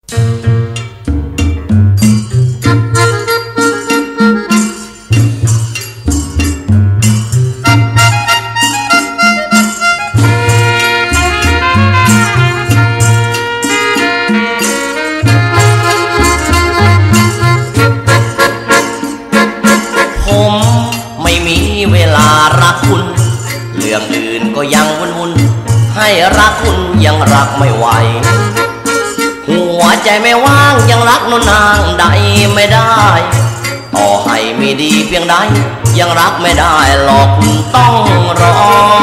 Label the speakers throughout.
Speaker 1: ยังวุ่นให้รักคุณยังรักไม่ไหวหัวใจไม่ว่างยังรักนนางใดไม่ได้ต่อให้มีดีเพียงใดยังรักไม่ได้หรอกคุณต้องรอ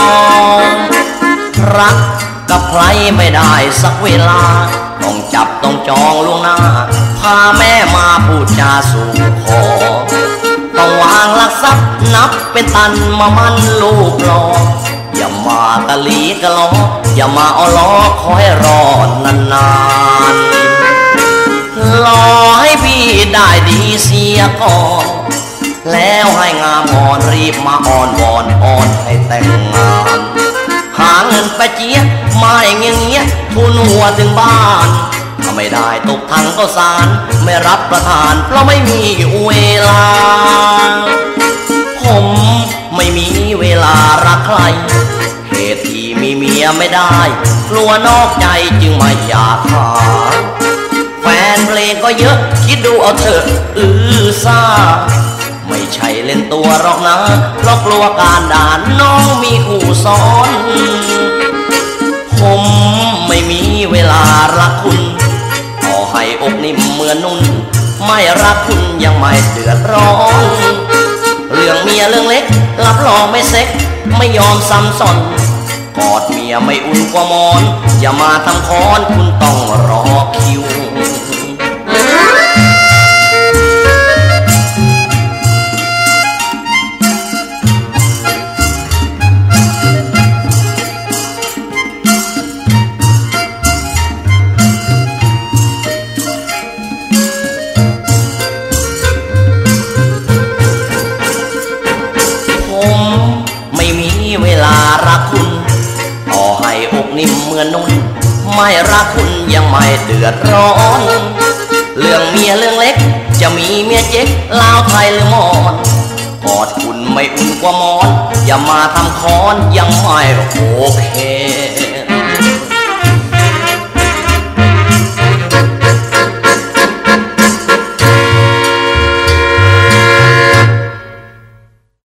Speaker 1: รักกับใครไม่ได้สักเวลาต้องจับต้องจองล่วงหน้าพาแม่มาพูดจาสู่ขอต้องวางหลักทรัพย์นับเป็นตันมามันลูกหลออย่ามากะลีกะล้ออย่ามาอ้อล้อขอให้รอนานๆรอให้พี่ได้ดีเสียก่อนแล้วให้งามอ่อนรีบมาอ่อนวอนอ่อนให้แต่งงานหาเงินไปเจี๊ยบไม่เงี้ยทุนหัวถึงบ้านถ้าไม่ได้ตกถังก็สารไม่รับประทานเพราะไม่มีเวลาผมไม่มีเวลารักใครเหตุที่มีเมียไม่ได้กลัวนอกใจจึงไม่อยากหาแฟนเพลงก็เยอะคิดดูเอาเถอะซ่าไม่ใช่เล่นตัวหรอกนะเพราะกลัวการด่าน้องมีคู่ซ้อนผมไม่มีเวลารักคุณต่อให้อกนิ่มเหมือนนุ่นไม่รักคุณยังไม่เดือดร้อนเรื่องเมียเรื่องเล็กรับรองไม่เซ็กไม่ยอมซ้ำซ้อนกอดเมียไม่อุ่นกว่าหมอนอย่ามาทำค้อนคุณต้องรอคิวเวลารักคุณต่อให้อกนิ่มเหมือนนุ่นไม่รักคุณยังไม่เดือดร้อนเรื่องเมียเรื่องเล็กจะมีเมียเจ๊กลาวไทยหรือมอนกอดคุณไม่อุ่นกว่าหมอนอย่ามาทำค้อนยังไม่โอเค